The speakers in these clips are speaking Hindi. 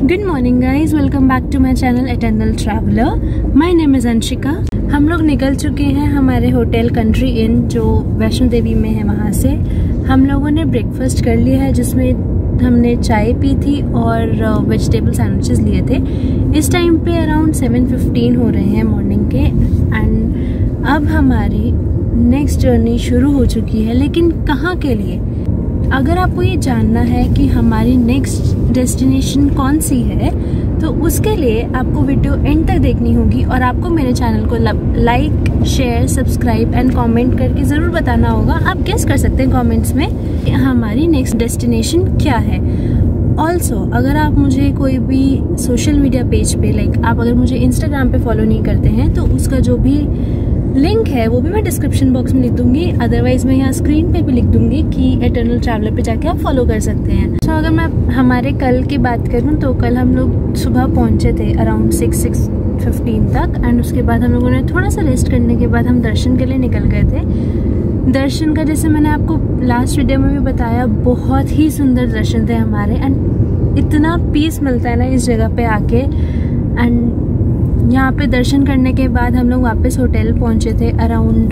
Good morning guys, welcome back to my channel eternal traveller. My name is Anshika. हम लोग निकल चुके हैं हमारे होटल कंट्री इन जो वैष्णो देवी में है। वहाँ से हम लोगों ने ब्रेकफास्ट कर लिया है, जिसमें हमने चाय पी थी और वेजिटेबल सैंडविचेस लिए थे। इस टाइम पे अराउंड 7:15 हो रहे हैं मॉर्निंग के। एंड अब हमारी नेक्स्ट जर्नी शुरू हो चुकी है, लेकिन कहाँ के लिए? अगर आपको ये जानना है कि हमारी नेक्स्ट डेस्टिनेशन कौन सी है, तो उसके लिए आपको वीडियो एंड तक देखनी होगी और आपको मेरे चैनल को like, share, subscribe and comment करके ज़रूर बताना होगा। आप गेस कर सकते हैं कमेंट्स में कि हमारी नेक्स्ट डेस्टिनेशन क्या है। ऑल्सो अगर आप मुझे कोई भी सोशल मीडिया पेज पे आप अगर मुझे इंस्टाग्राम पे फॉलो नहीं करते हैं, तो उसका जो भी लिंक है वो भी मैं डिस्क्रिप्शन बॉक्स में लिख दूंगी। अदरवाइज मैं यहाँ स्क्रीन पे भी लिख दूंगी कि एटर्नल ट्रैवलर पे जाके आप फॉलो कर सकते हैं। तो अगर मैं हमारे कल की बात करूँ तो कल हम लोग सुबह पहुँचे थे अराउंड 6:15 तक। एंड उसके बाद हम लोगों ने थोड़ा सा रेस्ट करने के बाद हम दर्शन के लिए निकल गए थे। दर्शन का जैसे मैंने आपको लास्ट वीडियो में भी बताया, बहुत ही सुंदर दर्शन थे हमारे। एंड इतना पीस मिलता है ना इस जगह पे आके। एंड यहाँ पे दर्शन करने के बाद हम लोग वापस होटल पहुँचे थे अराउंड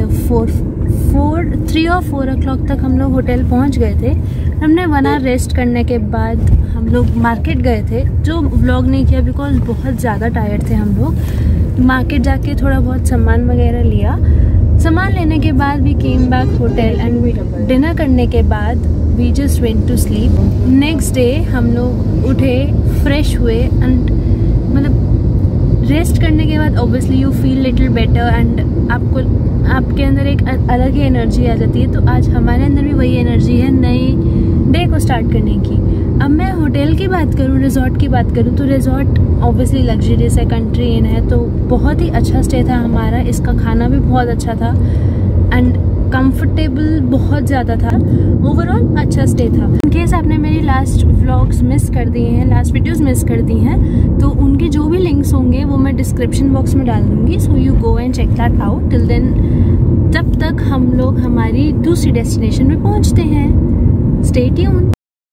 3 और 4 o'clock तक हम लोग होटल पहुँच गए थे। हमने 1 hour रेस्ट करने के बाद हम लोग मार्केट गए थे, जो व्लॉग नहीं किया बिकॉज बहुत ज़्यादा टायर्ड थे हम लोग। मार्केट जाके थोड़ा बहुत सामान वगैरह लिया। सामान लेने के बाद we came back hotel and dinner करने के बाद we just went to sleep. Next day हम लोग उठे, फ्रेश हुए एंड मतलब रेस्ट करने के बाद obviously you feel little better and आपके अंदर एक अलग ही एनर्जी आ जाती है। तो आज हमारे अंदर भी वही एनर्जी है नए डे को स्टार्ट करने की। अब मैं होटल की बात करूँ, रिजॉर्ट की बात करूँ, तो रिजॉर्ट ऑब्वियसली लग्जरियस है, कंट्री इन है, तो बहुत ही अच्छा स्टे था हमारा। इसका खाना भी बहुत अच्छा था एंड कंफर्टेबल बहुत ज़्यादा था। ओवरऑल अच्छा स्टे था। इनकेस आपने मेरी लास्ट व्लॉग्स मिस कर दिए हैं, लास्ट वीडियोस मिस कर दी हैं, तो उनके जो भी लिंक्स होंगे वो मैं डिस्क्रिप्शन बॉक्स में डाल दूँगी। So you go and check that out. Till then तब तक हम लोग हमारी दूसरी डेस्टिनेशन में पहुँचते हैं। Stay tuned.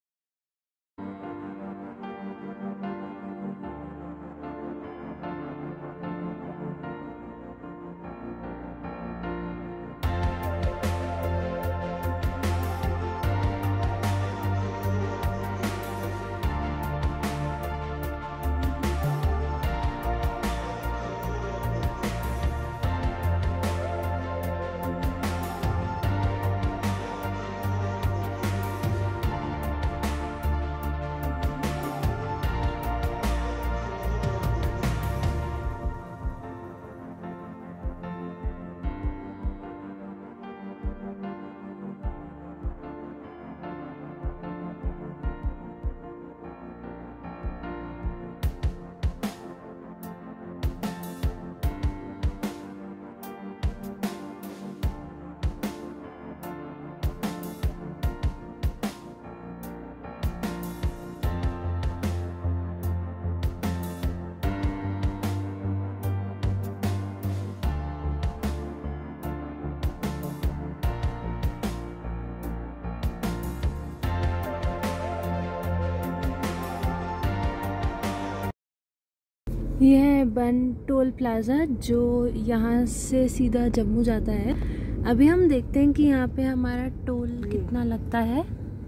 ये है बन टोल प्लाज़ा, जो यहाँ से सीधा जम्मू जाता है। अभी हम देखते हैं कि यहाँ पे हमारा टोल कितना लगता है।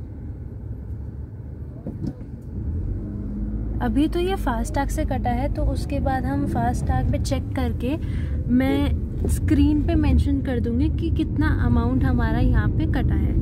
अभी तो ये फास्टैग से कटा है, तो उसके बाद हम फास्टैग पे चेक करके मैं स्क्रीन पे मेंशन कर दूंगी कि कितना अमाउंट हमारा यहाँ पे कटा है।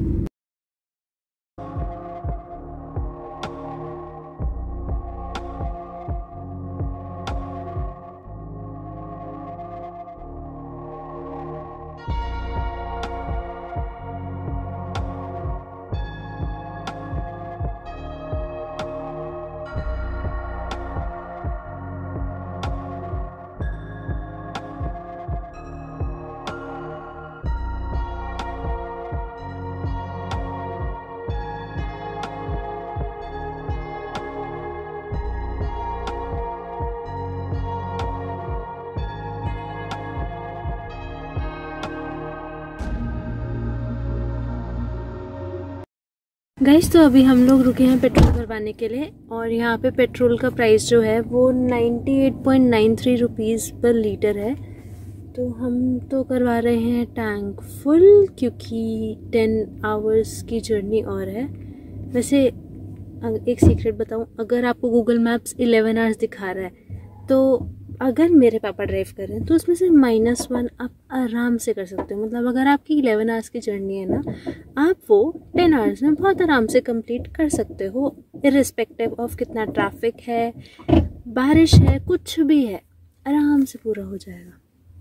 गाइस तो अभी हम लोग रुके हैं पेट्रोल भरवाने के लिए और यहाँ पे पेट्रोल का प्राइस जो है वो 98.93 रुपीज़ पर लीटर है। तो हम तो करवा रहे हैं टैंक फुल क्योंकि 10 आवर्स की जर्नी और है। वैसे एक सीक्रेट बताऊँ, अगर आपको गूगल मैप्स 11 आवर्स दिखा रहा है तो अगर मेरे पापा ड्राइव कर रहे हैं तो उसमें से -1 आप आराम से कर सकते हो। मतलब अगर आपकी 11 आवर्स की जर्नी है ना, आप वो 10 आवर्स में बहुत आराम से कंप्लीट कर सकते हो, इर्रिस्पेक्टिव ऑफ कितना ट्रैफिक है, बारिश है, कुछ भी है, आराम से पूरा हो जाएगा।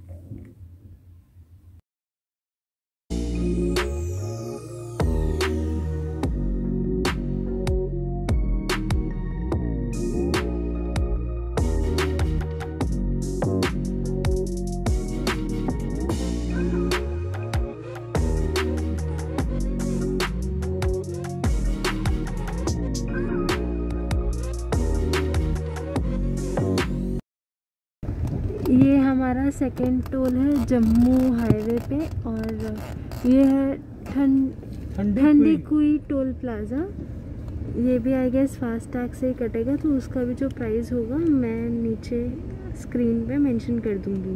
ये हमारा सेकेंड टोल है जम्मू हाईवे पे और ये है ठंडी कुई टोल प्लाज़ा। ये भी आई गेस फास्ट टैग से ही कटेगा, तो उसका भी जो प्राइस होगा मैं नीचे स्क्रीन पे मेंशन कर दूंगी।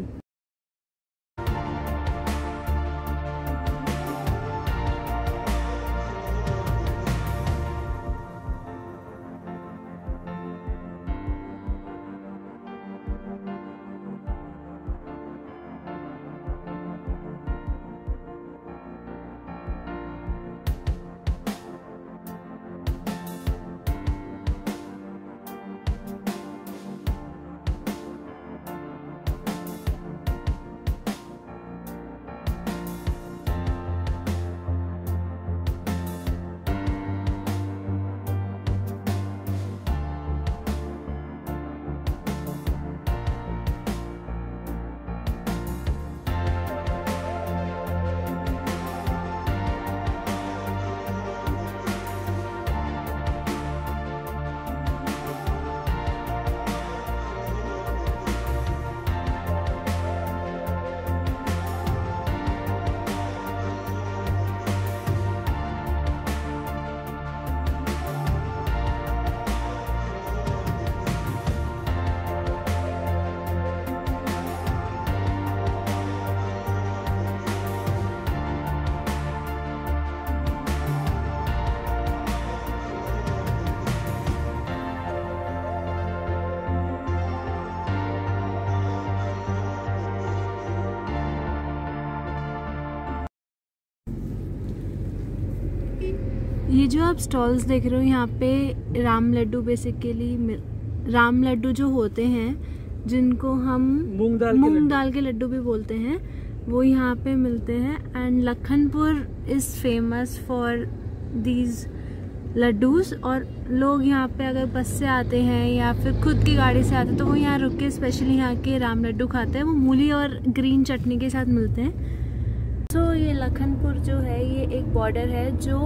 ये जो आप स्टॉल्स देख रहे हो यहाँ पे राम लड्डू बेसिकली राम लड्डू जो होते हैं जिनको हम मूंग दाल के लड्डू भी बोलते हैं, वो यहाँ पे मिलते हैं। And Lakhanpur is famous for these laddus. और लोग यहाँ पे अगर बस से आते हैं या फिर खुद की गाड़ी से आते हैं तो वो यहाँ रुक के स्पेशली यहाँ के राम लड्डू खाते हैं। वो मूली और ग्रीन चटनी के साथ मिलते हैं। तो ये लखनपुर जो है ये एक बॉर्डर है जो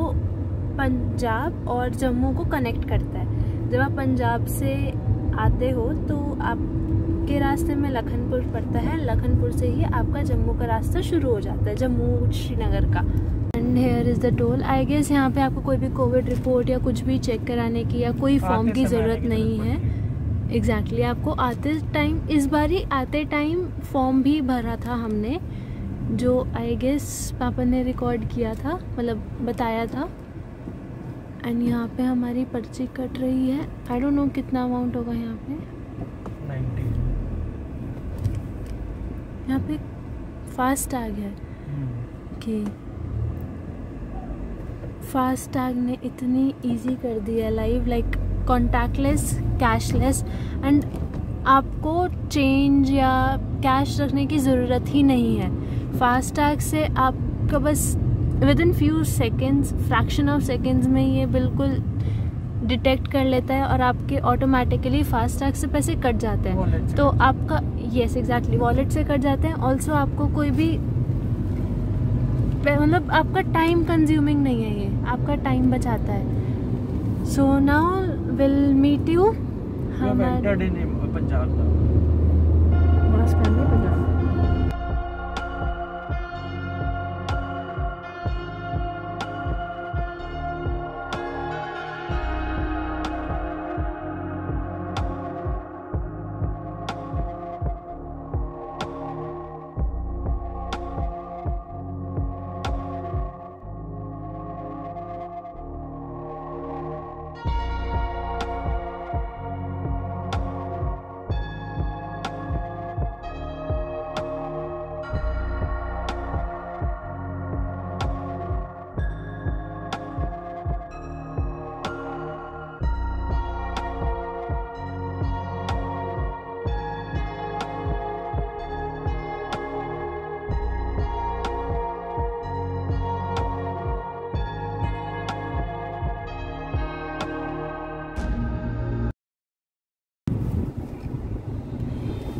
पंजाब और जम्मू को कनेक्ट करता है। जब आप पंजाब से आते हो तो आपके रास्ते में लखनपुर पड़ता है, लखनपुर से ही आपका जम्मू का रास्ता शुरू हो जाता है, जम्मू श्रीनगर का। And here is the toll. I guess यहाँ पे आपको कोई भी कोविड रिपोर्ट या कुछ भी चेक कराने की या कोई फॉर्म की ज़रूरत नहीं है। एग्जैक्टली आपको आते टाइम, इस बार ही आते टाइम फॉर्म भी भरा था हमने, जो आई गेस पापा ने रिकॉर्ड किया था, मतलब बताया था। एंड यहाँ पे हमारी पर्ची कट रही है। आई डोंट नो कितना अमाउंट होगा यहाँ पे। 90। यहाँ पे फास्ट टैग है कि फास्ट टैग ने इतनी इजी कर दिया life, like contactless, cashless. And आपको चेंज या कैश रखने की ज़रूरत ही नहीं है। फास्ट टैग से आपका बस within few seconds, fraction of seconds में ये बिल्कुल डिटेक्ट कर लेता है और आपके ऑटोमेटिकली फास्ट टैग से पैसे कट जाते हैं। तो आपका येस एग्जैक्टली वॉलेट से कट जाते हैं। ऑल्सो आपको कोई भी मतलब आपका टाइम कंज्यूमिंग नहीं है, ये आपका टाइम बचाता है। So now will meet you हमारे पंजाब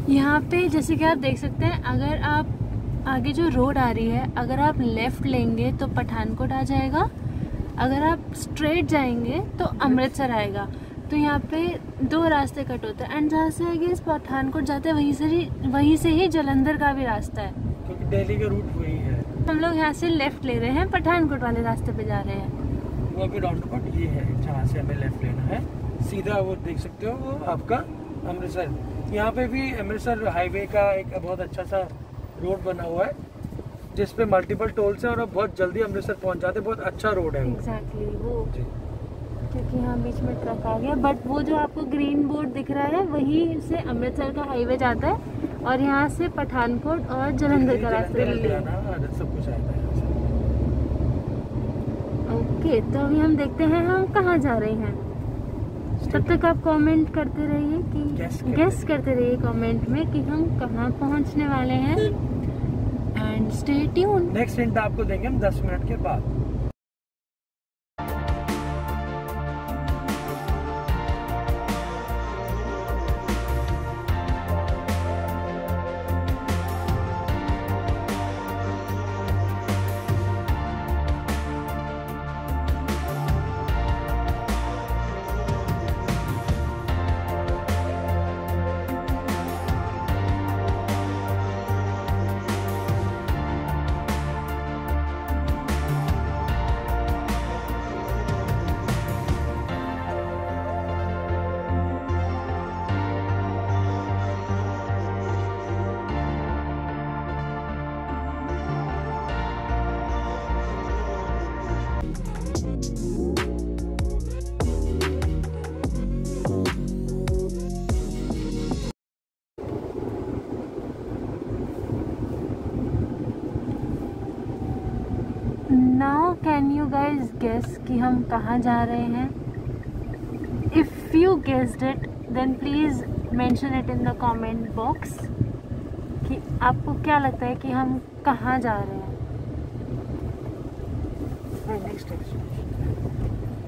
यहाँ पे जैसे कि आप देख सकते हैं, अगर आप आगे जो रोड आ रही है, अगर आप लेफ्ट लेंगे तो पठानकोट आ जाएगा, अगर आप स्ट्रेट जाएंगे तो अमृतसर आएगा। तो यहाँ पे 2 रास्ते कट होते हैं एंड जहाँ से आगे इस पठानकोट जाते हैं वहीं से ही जालंधर का भी रास्ता है, क्योंकि दिल्ली का रूट वही है। हम लोग यहाँ से लेफ्ट ले रहे हैं, पठानकोट वाले रास्ते पे जा रहे हैं। वो अभी राउंड अबाउट ये है जहाँ से हमें लेफ्ट लेना है, सीधा वो देख सकते हो वो आपका अमृतसर। यहाँ पे भी अमृतसर हाईवे का एक बहुत अच्छा सा रोड बना हुआ है जिसपे मल्टीपल टोल्स हैं और अब बहुत जल्दी अमृतसर पहुँच जाते हैं। बहुत अच्छा रोड है एग्जैक्टली वो, क्योंकि यहाँ बीच में ट्रक आ गया, बट वो जो आपको ग्रीन बोर्ड दिख रहा है वहीं से अमृतसर का हाईवे जाता है और यहाँ से पठानकोट और जालंधर का रास्ता सब कुछ आता है। ओके, तो अभी हम देखते हैं हम कहाँ जा रहे हैं। तब तक आप कमेंट करते रहिए कि गेस करते रहिए कमेंट में कि हम कहाँ पहुँचने वाले हैं and stay tune. Next hint आपको देंगे हम 10 मिनट के बाद। Now can you guys guess कि हम कहाँ जा रहे हैं? If you guessed it, then please mention it in the comment box कि आपको क्या लगता है कि हम कहाँ जा रहे हैं? नेक्स्ट